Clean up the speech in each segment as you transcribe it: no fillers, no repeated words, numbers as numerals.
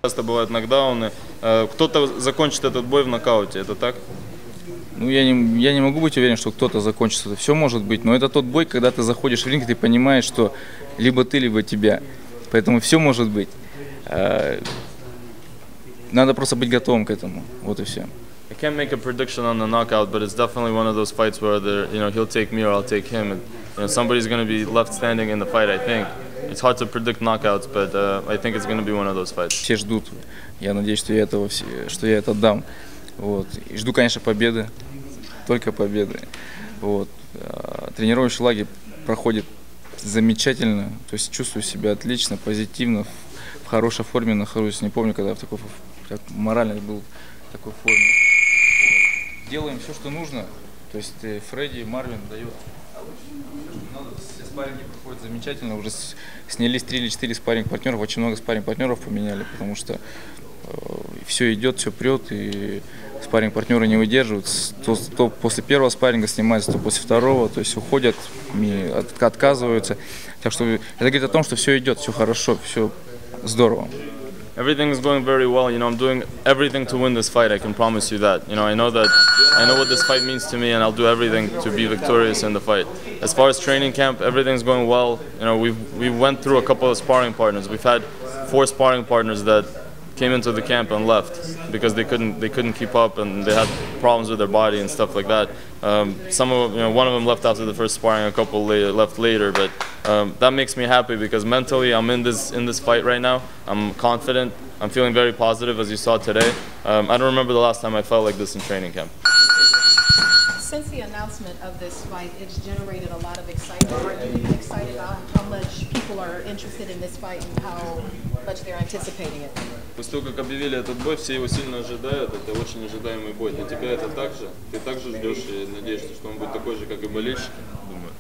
Часто бывают нокдауны. Кто-то закончит этот бой в нокауте, это так? Ну, я не могу быть уверен, что кто-то закончит это. Все может быть, но это тот бой, когда ты заходишь в ринг, ты понимаешь, что либо ты, либо тебя. Поэтому все может быть. Надо просто быть готовым к этому. Вот и все. I can't make a prediction on the knockout, but it's definitely one of those fights where he'll take me or I'll take him, and somebody's going to be left standing in the fight. I think it's hard to predict knockouts, but I think it's going to be one of those fights. Все ждут. Я надеюсь, что я это дам. Вот. И жду, конечно, победы, только победы. Вот. Тренировочный лагерь проходит замечательно, то есть чувствую себя отлично, позитивно, в хорошей форме нахожусь. Не помню, когда в такой морально был в такой форме. Вот. Делаем все, что нужно. То есть Фредди, Марвин дает. Все спарринги проходят замечательно. Уже снялись 3 или 4 спарринг-партнеров. Очень много спарринг-партнеров поменяли, потому что все идет, все прет, и спарринг-партнеры не выдерживают. То после первого спарринга снимается, то после второго, то есть уходят, отказываются. Так что это говорит о том, что все идет, все хорошо, все здорово. Everything is going very well. I'm doing everything to win this fight. I can promise you that. I know what this fight means to me, and I'll do everything to be victorious in the fight. As far as training camp, everything's going well. We went through a couple of sparring partners. We've had 4 sparring partners that came into the camp and left because they couldn't keep up and they had problems with their body and stuff like that. One of them left after the first sparring, a couple left later, but that makes me happy because mentally I'm in this fight right now. I'm confident. I'm feeling very positive, as you saw today. I don't remember the last time I felt like this in training camp. Since the announcement of this fight, it's generated a lot of excitement. Are you excited about how much people are interested in this fight and how much they're anticipating it? После того, как объявили этот бой, все его сильно ожидают. Это очень ожидаемый бой. Для тебя это так же? Ты также ждешь и надеешься, что он будет такой же, как и болельщики? Думаю.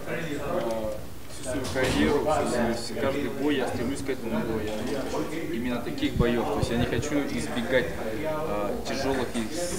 Всю свою карьеру, каждый бой я стремлюсь к этому бою. Я хочу именно таких боев. То есть я не хочу избегать тяжелых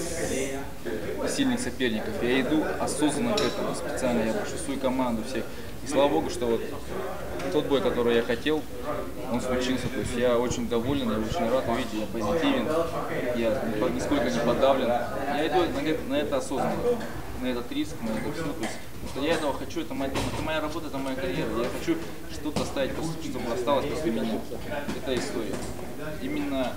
и сильных соперников. Я иду осознанно к этому. Специально я прошу свою команду всех. И слава богу, что вот тот бой, который я хотел, он случился. То есть я очень доволен, я очень рад увидеть, я позитивен, я нисколько не подавлен. Я иду на это осознанно, на этот риск, на это все. То есть, потому что я этого хочу, это моя работа, это моя карьера. Я хочу что-то оставить, чтобы осталось после меня. Это история. Именно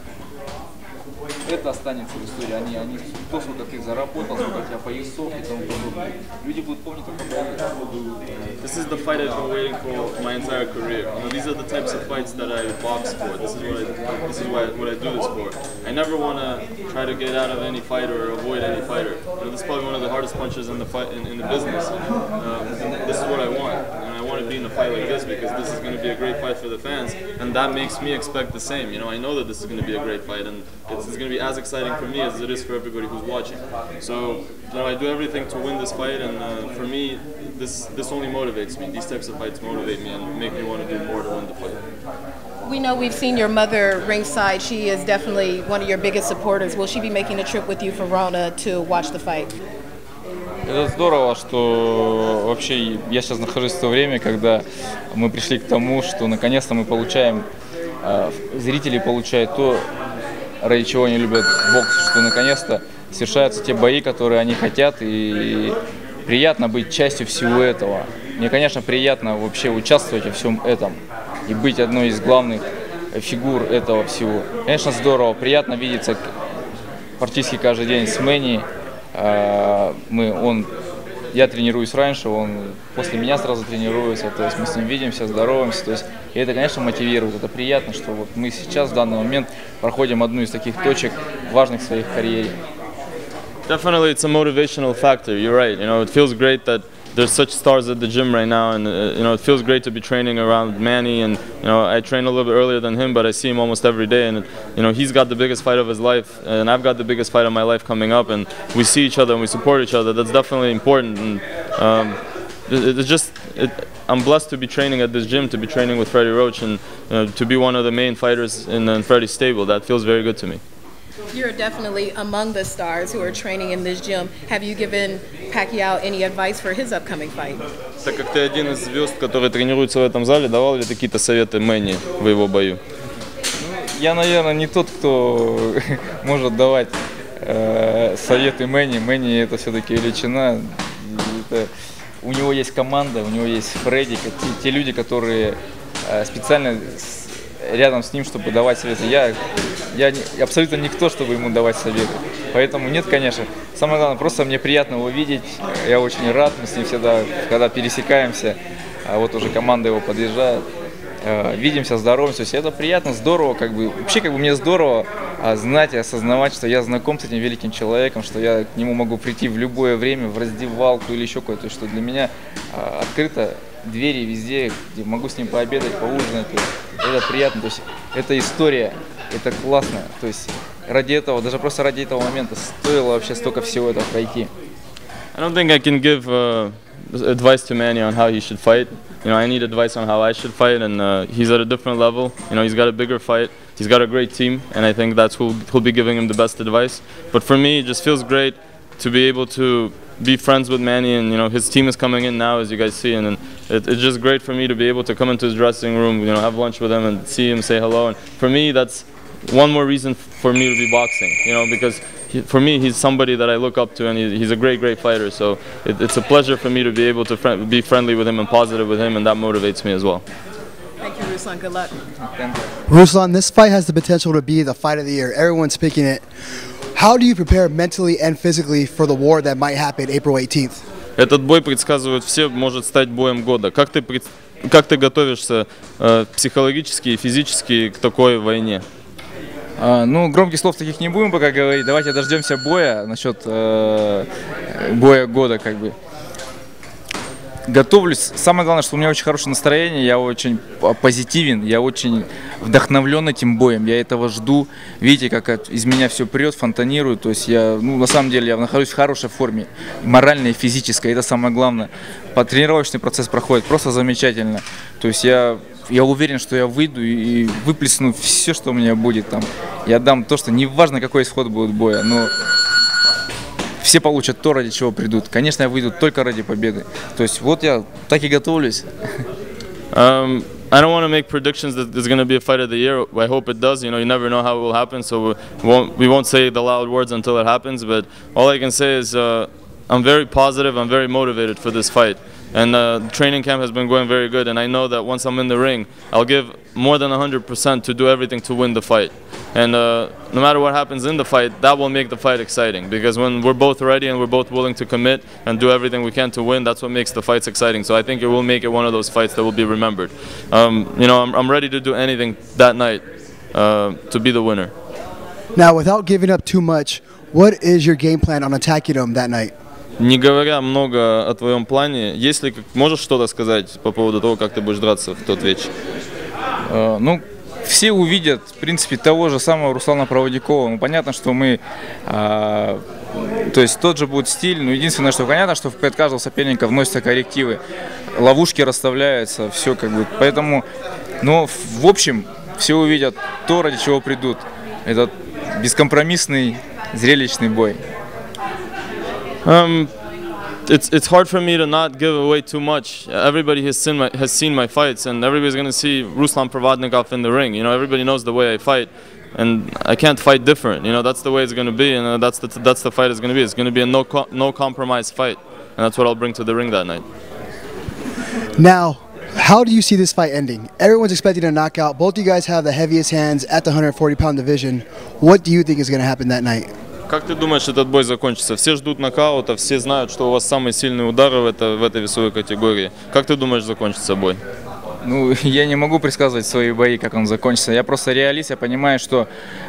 это останется в истории. Они то, сколько ты заработал, сколько у тебя поясов и тому подобное. Люди будут помнить только победу. This is the fight I've been waiting for my entire career. These are the types of fights that I box for. This is what I do this for. I never want to try to get out of any fighter or avoid any fighter. This is probably one of the hardest punches in the business. This is what I want, and I want to be in a fight like this because this is going to be a great fight for the fans, and that makes me expect the same. I know that this is going to be a great fight, and it's going to be as exciting for me as it is for everybody who's watching. So, I do everything to win this fight, and for me, this only motivates me. These types of fights motivate me and make me want to do more to win the fight. We know we've seen your mother ringside. She is definitely one of your biggest supporters. Will she be making a trip with you from Rona to watch the fight? Это здорово, что вообще я сейчас нахожусь в то время, когда мы пришли к тому, что наконец-то мы получаем, зрители получают то, ради чего они любят бокс, что наконец-то совершаются те бои, которые они хотят, и приятно быть частью всего этого. Мне, конечно, приятно вообще участвовать во всем этом и быть одной из главных фигур этого всего. Конечно, здорово, приятно видеться практически каждый день с Мэнни. Я тренируюсь раньше, он после меня сразу тренируется, то есть мы с ним видимся, здороваемся, то есть, и это, конечно, мотивирует, это приятно, что вот мы сейчас в данный момент проходим одну из таких точек важных в своей карьере. Definitely, it's a motivational factor. You're right. It feels great that there's such stars at the gym right now, and it feels great to be training around Manny. And I train a little bit earlier than him, but I see him almost every day. And he's got the biggest fight of his life, and I've got the biggest fight of my life coming up. And we see each other and we support each other. That's definitely important. And I'm blessed to be training at this gym, to be training with Freddie Roach, and to be one of the main fighters in Freddie's stable. That feels very good to me. You're definitely among the stars who are training in this gym. Have you given Pacquiao any advice for his upcoming fight? Так как ты один из звезд, которые тренируются в этом зале, давал ли ты какие-то советы Мэнни в его бою? я, наверное, не тот, кто может давать советы Мэнни. Мэнни это все-таки величина. У него есть команда, у него есть Фредди, те люди, которые специально рядом с ним, чтобы давать советы. Я абсолютно никто, чтобы ему давать советы. Поэтому нет, конечно. Самое главное, просто мне приятно его видеть. Я очень рад, мы с ним всегда, когда пересекаемся, вот уже команда его подъезжает. Видимся, здороваемся, то есть это приятно, здорово, вообще мне здорово знать и осознавать, что я знаком с этим великим человеком, что я к нему могу прийти в любое время, в раздевалку или еще куда-то, что для меня открыто двери везде, где могу с ним пообедать, поужинать, это приятно, то есть это история, это классно, то есть ради этого, даже просто ради этого момента стоило вообще столько всего этого пройти. I don't think I can give advice to Manny on how he should fight. You know, I need advice on how I should fight, and he's at a different level. You know, he's got a bigger fight. He's got a great team, and I think that's who'll be giving him the best advice. But for me, it just feels great to be able to be friends with Manny, and you know, his team is coming in now, as you guys see, and it's just great for me to be able to come into his dressing room, you know, have lunch with him, and see him, say hello. And for me, that's one more reason for me to be boxing. You know, because for me, he's somebody that I look up to, and he's a great fighter. So it's a pleasure for me to be able to be friendly with him and positive with him, and that motivates me as well. Thank you, Ruslan. Good luck. Ruslan, this fight has the potential to be the fight of the year. Everyone's picking it. How do you prepare mentally and physically for the war that might happen April 18th? Этот бой, предсказывают все, может стать боем года. Как ты готовишься психологически и физически к такой войне? Ну, громких слов таких не будем пока говорить. Давайте дождемся боя насчет боя года, Готовлюсь. Самое главное, что у меня очень хорошее настроение, я очень позитивен, я очень вдохновлен этим боем, я этого жду. Видите, как из меня все прет, фонтанирует. То есть на самом деле я нахожусь в хорошей форме, моральной и физической, это самое главное. Тренировочный процесс проходит просто замечательно. То есть я уверен, что я выйду и выплесну все, что у меня будет там. Я дам то, что неважно, какой исход будет боя, но все получат то, ради чего придут. Конечно, я выйду только ради победы. То есть вот я так и готовлюсь. I don't want to make predictions that there's going to be a fight of the year. I hope it does. You know, you never know how it will happen, so we won't say the loud words until it happens. But all I can say is I'm very positive. I'm very motivated for this fight. And the training camp has been going very good, and I know that once I'm in the ring, I'll give more than 100% to do everything to win the fight. And no matter what happens in the fight, that will make the fight exciting, because when we're both ready and we're both willing to commit and do everything we can to win, that's what makes the fights exciting. So I think it will make it one of those fights that will be remembered. You know, I'm ready to do anything that night to be the winner. Now, without giving up too much, what is your game plan on attacking him that night? Не говоря много о твоем плане, если можешь что-то сказать по поводу того, как ты будешь драться в тот вечер? Ну, все увидят, в принципе, того же самого Руслана Проводникова. Ну, понятно, что мы, то есть тот же будет стиль, но единственное, что понятно, что перед каждого соперника вносятся коррективы, ловушки расставляются, все Поэтому, но в общем, все увидят то, ради чего придут. Это бескомпромиссный, зрелищный бой. It's hard for me to not give away too much. Everybody has seen my fights, and everybody's going to see Ruslan Provodnikov in the ring. You know, everybody knows the way I fight, and I can't fight different. You know, that's the way it's going to be, and that's the fight it's going to be. It's going to be a no compromise fight, and that's what I'll bring to the ring that night. Now, how do you see this fight ending? Everyone's expecting a knockout. Both of you guys have the heaviest hands at the 140-pound division. What do you think is going to happen that night? Как ты думаешь, этот бой закончится? Все ждут нокаута, все знают, что у вас самые сильные удары в этой весовой категории. Как ты думаешь, закончится бой? Ну, я не могу предсказывать свои бои, как он закончится. Я просто реалист, я понимаю, что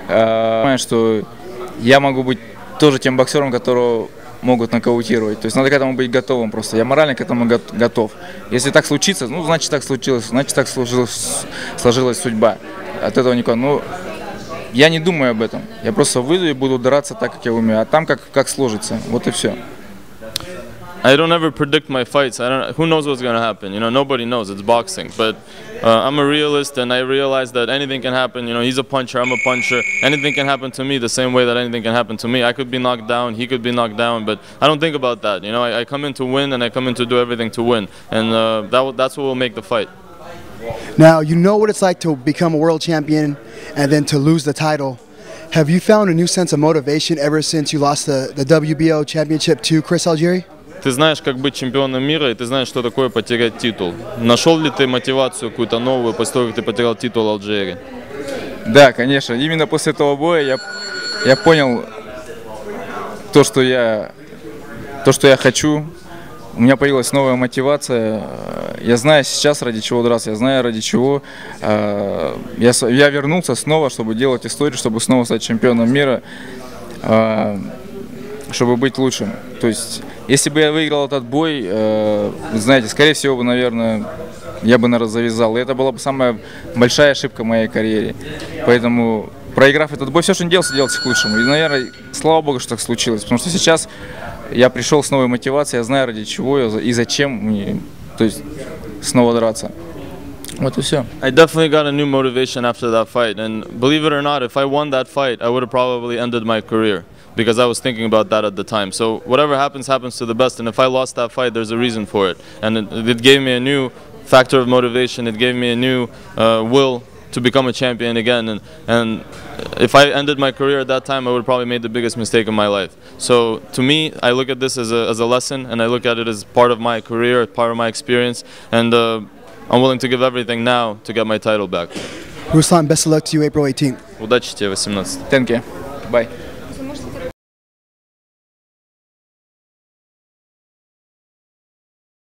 я могу быть тоже тем боксером, которого могут нокаутировать. То есть надо к этому быть готовым просто. Я морально к этому готов. Если так случится, ну, значит так случилось, значит так сложилась судьба. От этого никуда. Ну, я не думаю об этом. Я просто выйду и буду драться так, как я умею. А там как сложится. Вот и все. I don't ever predict my fights. Who knows what's going to happen? You know, nobody knows. It's boxing. But I'm a realist, and I realize that anything can happen. You know, he's a puncher, I'm a puncher. Anything can happen to me the same way that anything can happen to me. I could be knocked down, he could be knocked down, but I don't think about that. You know, I come in to win, and I come in to do everything to win. And that's what will make the fight. Now, you know what it's like to become a world champion and then to lose the title. Have you found a new sense of motivation ever since you lost the WBO championship to Chris Algieri? Ты знаешь, как быть чемпионом мира, и ты знаешь, что такое потерять титул. Нашел ли ты мотивацию какую-то новую после того, как ты потерял титул Алжири? Да, конечно. Именно после этого боя я понял то, что я хочу. У меня появилась новая мотивация. Я знаю сейчас, ради чего драться, я знаю, ради чего. Я вернулся снова, чтобы делать историю, чтобы снова стать чемпионом мира, чтобы быть лучшим. То есть, если бы я выиграл этот бой, знаете, скорее всего, наверное, я бы, наверное, завязал. И это была бы самая большая ошибка в моей карьере. Поэтому, проиграв этот бой, все, что не делался, делался к лучшему. И, наверное, слава богу, что так случилось. Потому что сейчас я пришел с новой мотивацией, я знаю, ради чего и зачем мне, то есть, снова драться. Вот и все. I definitely got a new motivation after that fight, and believe it or not, if I won that fight, I would have probably ended my career because I was thinking about that at the time. So whatever happens, happens to the best, and if I lost that fight, there's a reason for it, and it gave me a new factor of motivation. It gave me a new will to become a champion again, and if I ended my career at that time, I would have probably made the biggest mistake of my life. So to me, I look at this as a lesson, and I look at it as part of my career, part of my experience, and I'm willing to give everything now to get my title back. Ruslan, best of luck to you April 18th. Удачи тебе, 18. Thank you. Bye.